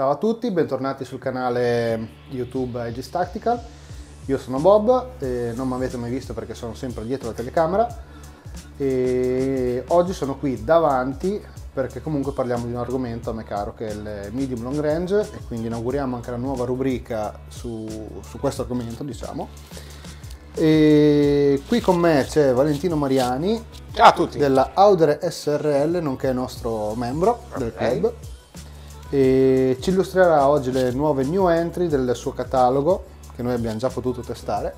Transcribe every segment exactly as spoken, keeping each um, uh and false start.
Ciao a tutti, bentornati sul canale YouTube Aegis Tactical. Io sono Bob, e non mi avete mai visto perché sono sempre dietro la telecamera e oggi sono qui davanti perché comunque parliamo di un argomento a me caro che è il medium long range e quindi inauguriamo anche la nuova rubrica su, su questo argomento, diciamo. E qui con me c'è Valentino Mariani. Ciao a tutti. Della Audere S R L, nonché nostro membro del club. E ci illustrerà oggi le nuove new entry del suo catalogo che noi abbiamo già potuto testare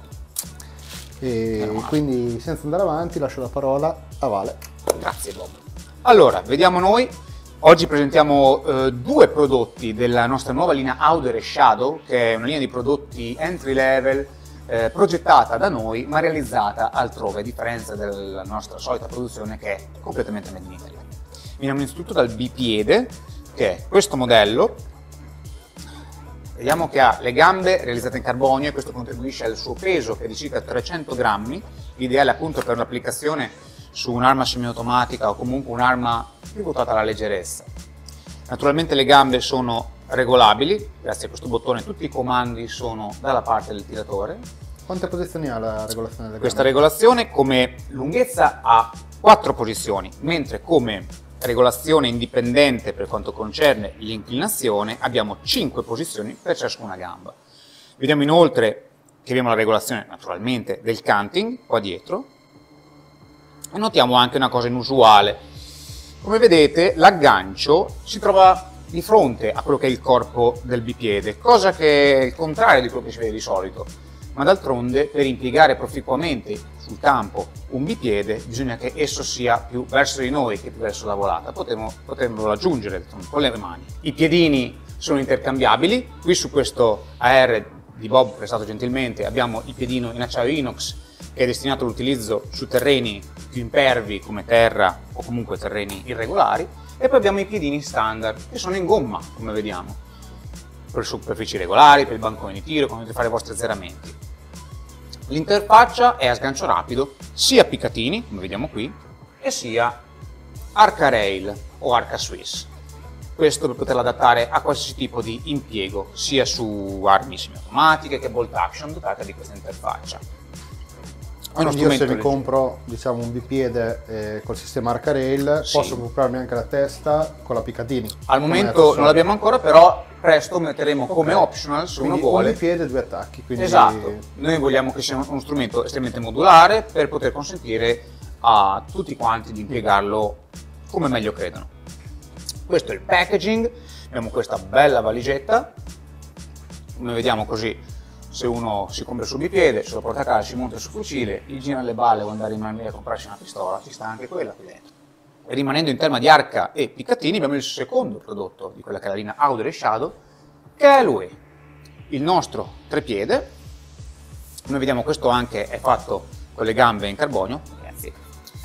e quindi senza andare avanti lascio la parola a Vale. Grazie Bob. Allora, vediamo noi. Oggi presentiamo eh, due prodotti della nostra nuova linea Audere Shadow, che è una linea di prodotti entry level eh, progettata da noi ma realizzata altrove, a differenza della nostra solita produzione che è completamente made in Italy. Veniamo innanzitutto dal bipiede, che è questo modello. Vediamo che ha le gambe realizzate in carbonio e questo contribuisce al suo peso che è di circa trecento grammi, ideale appunto per l'applicazione su un'arma semiautomatica o comunque un'arma più votata alla leggerezza. Naturalmente le gambe sono regolabili, grazie a questo bottone tutti i comandi sono dalla parte del tiratore. Quante posizioni ha la regolazione delle gambe? Questa regolazione come lunghezza ha quattro posizioni, mentre come regolazione indipendente per quanto concerne l'inclinazione abbiamo cinque posizioni per ciascuna gamba. Vediamo inoltre che abbiamo la regolazione naturalmente del canting qua dietro e notiamo anche una cosa inusuale. Come vedete l'aggancio si trova di fronte a quello che è il corpo del bipiede, cosa che è il contrario di quello che si vede di solito, ma d'altronde per impiegare proficuamente sul campo un bipiede bisogna che esso sia più verso di noi che più verso la volata, potremmo, potremmo raggiungere con le mani. I piedini sono intercambiabili, qui su questo A R di Bob prestato gentilmente abbiamo il piedino in acciaio inox che è destinato all'utilizzo su terreni più impervi come terra o comunque terreni irregolari, e poi abbiamo i piedini standard che sono in gomma come vediamo, per superfici regolari, per il bancone di tiro, quando dovete fare i vostri azzeramenti. L'interfaccia è a sgancio rapido, sia Picatinny, come vediamo qui, e sia Arca Rail o Arca Swiss. Questo per poterla adattare a qualsiasi tipo di impiego, sia su armi semiautomatiche che bolt action dotate di questa interfaccia. È uno Quindi io se mi leggero. compro diciamo un bipiede eh, col sistema Arca Rail sì. Posso comprarmi anche la testa con la Picatinny? Al momento non l'abbiamo ancora, però presto metteremo okay. come optional se quindi uno vuole. Un bipiede e due attacchi. Quindi... Esatto, noi vogliamo che sia uno strumento estremamente modulare per poter consentire a tutti quanti di impiegarlo come meglio credono. Questo è il packaging, abbiamo questa bella valigetta, come vediamo così. Se uno si compra sul bipiede, se lo porta a casa, si monta sul fucile, gli gira le balle o andare in Miami a comprarsi una pistola, ci sta anche quella qui dentro. E rimanendo in tema di Arca e Picatinny, abbiamo il secondo prodotto di quella che è la linea Audere Shadow, che è lui, il nostro trepiede. Noi vediamo questo anche è fatto con le gambe in carbonio, grazie.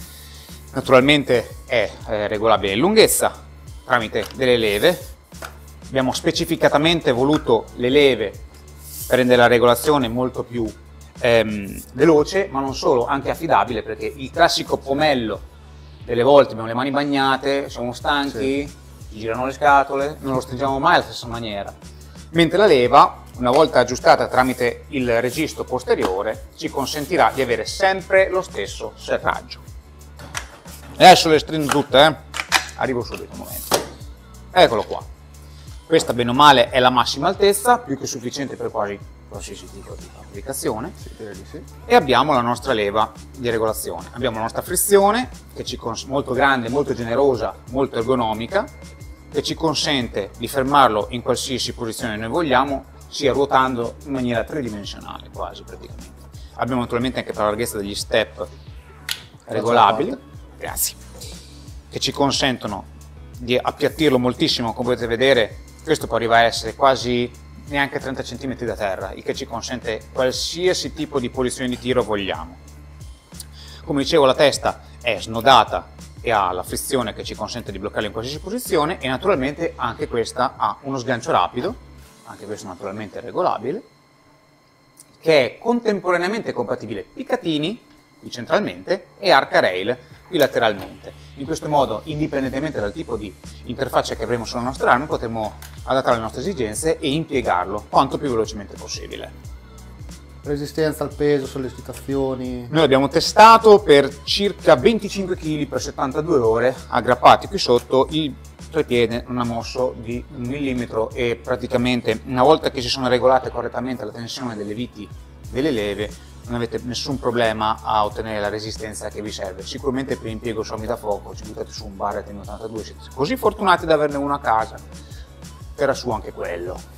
Naturalmente è eh, regolabile in lunghezza tramite delle leve. Abbiamo specificatamente voluto le leve per rendere la regolazione molto più ehm, veloce, ma non solo, anche affidabile, perché il classico pomello delle volte abbiamo le mani bagnate, siamo stanchi, sì. Ci girano le scatole, non lo stringiamo mai alla stessa maniera. Mentre la leva, una volta aggiustata tramite il registro posteriore, ci consentirà di avere sempre lo stesso serraggio. Adesso le stringo tutte, eh? Arrivo subito un momento. Eccolo qua. Questa bene o male è la massima altezza, più che sufficiente per quasi qualsiasi tipo di applicazione. Sì, direi sì. E abbiamo la nostra leva di regolazione. Abbiamo la nostra frizione, che ci molto grande, molto generosa, molto ergonomica, che ci consente di fermarlo in qualsiasi posizione noi vogliamo, sia ruotando in maniera tridimensionale, quasi praticamente. Abbiamo naturalmente anche per la larghezza degli step regolabili, grazie, che ci consentono di appiattirlo moltissimo, come potete vedere. Questo può arrivare a essere quasi neanche trenta centimetri da terra, il che ci consente qualsiasi tipo di posizione di tiro vogliamo. Come dicevo, la testa è snodata e ha la frizione che ci consente di bloccarla in qualsiasi posizione, e naturalmente anche questa ha uno sgancio rapido, anche questo naturalmente regolabile, che è contemporaneamente compatibile Picatinny, qui centralmente, e Arca Rail bilateralmente. In questo modo, indipendentemente dal tipo di interfaccia che avremo sulla nostra arma, potremo adattare alle nostre esigenze e impiegarlo quanto più velocemente possibile. Resistenza al peso, sollecitazioni. Noi l'abbiamo testato per circa venticinque chili per settantadue ore, aggrappati qui sotto, il trepiede non ha mosso di un millimetro e praticamente una volta che si sono regolate correttamente la tensione delle viti delle leve non avete nessun problema a ottenere la resistenza che vi serve. Sicuramente per l'impiego su armi da fuoco ci buttate su un Barrett M ottantadue, siete così fortunati ad averne uno a casa, era su anche quello.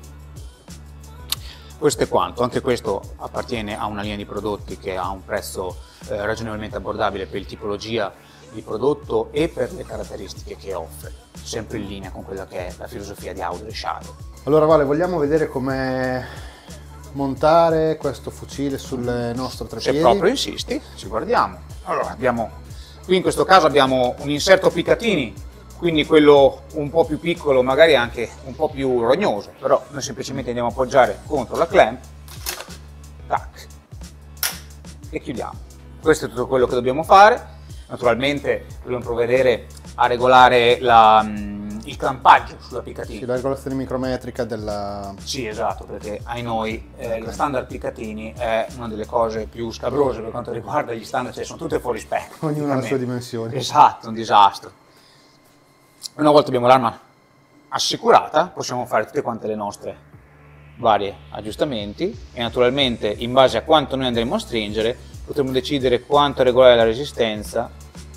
Questo è quanto, anche questo appartiene a una linea di prodotti che ha un prezzo eh, ragionevolmente abbordabile per il tipologia di prodotto e per le caratteristiche che offre, sempre in linea con quella che è la filosofia di Audrey Shadow. Allora Vale, vogliamo vedere come montare questo fucile sul nostro trepiedi? Se proprio insisti, ci guardiamo. Allora, abbiamo, qui in questo caso abbiamo un inserto Picatinny, quindi quello un po' più piccolo, magari anche un po' più rognoso, però noi semplicemente andiamo a appoggiare contro la clamp, tac, e chiudiamo. Questo è tutto quello che dobbiamo fare. Naturalmente dobbiamo provvedere a regolare la, il clampaggio sulla Picatinny. Sì, la regolazione micrometrica della... Sì, esatto, perché ai noi eh, la standard Picatinny è una delle cose più scabrose per quanto riguarda gli standard, cioè sono tutte fuori specchio. Ognuno ha le sue dimensioni. Esatto, un disastro. Una volta abbiamo l'arma assicurata, possiamo fare tutte quante le nostre vari aggiustamenti e naturalmente in base a quanto noi andremo a stringere potremo decidere quanto regolare la resistenza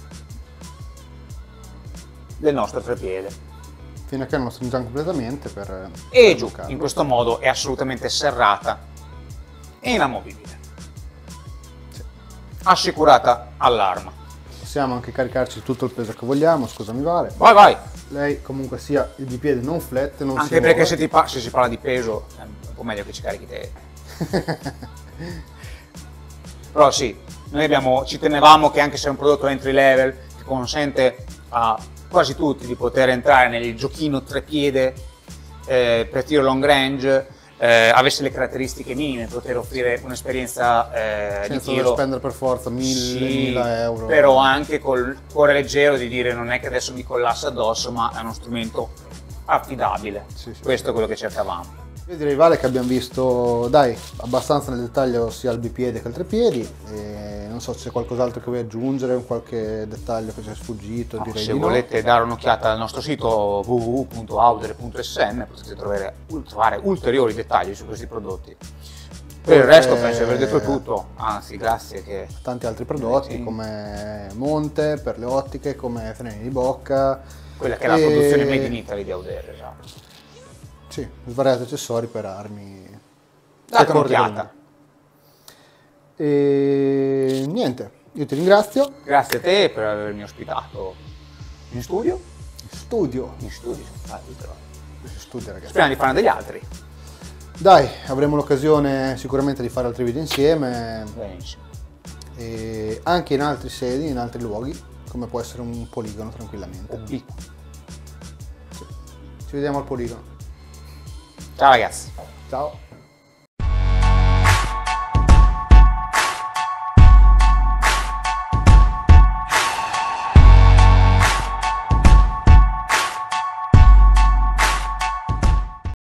del nostro trepiede. Fino a che non lo stringiamo completamente per... E giù, in questo modo è assolutamente serrata e inamovibile. Sì. Assicurata all'arma. Possiamo anche caricarci tutto il peso che vogliamo, scusami Vale. Vai, vai! Lei comunque sia il bipiede non flat, non anche si perché muove. se, ti pa se si parla di peso è un po' meglio che ci carichi te. Però sì, noi abbiamo, ci tenevamo che anche se è un prodotto entry level che consente a quasi tutti di poter entrare nel giochino trepiede eh, per tiro long range, eh, avesse le caratteristiche minime, poter offrire un'esperienza eh, di senza tiro, spendere per forza mille, sì, mille euro. Però anche col cuore leggero di dire non è che adesso mi collassa addosso, ma è uno strumento affidabile. Sì, sì. Questo è quello che cercavamo. Io direi Vale che abbiamo visto, dai, abbastanza nel dettaglio sia il bipiede che il trepiedi, e non so se c'è qualcos'altro che vuoi aggiungere, qualche dettaglio che ci è sfuggito. No, direi se di volete no. dare un'occhiata al nostro sito w w w punto audere punto s m potete trovare, trovare ulteriori dettagli su questi prodotti. Per il resto penso di aver detto tutto, anzi grazie che... Tanti altri prodotti sì. come monte per le ottiche, come freni di bocca. Quella che è la e... produzione made in Italy di Audere, esatto. Sì, svariati accessori per armi. Date un'occhiata. E niente, io ti ringrazio. Grazie a te per avermi ospitato in studio. In studio. In studio, ah, In studio ragazzi. Speriamo di farne degli altri. Dai, avremo l'occasione sicuramente di fare altri video insieme. Benissimo. E anche in altri sedi, in altri luoghi, come può essere un poligono tranquillamente. Sì. Ci vediamo al poligono. Ciao ragazzi. Ciao.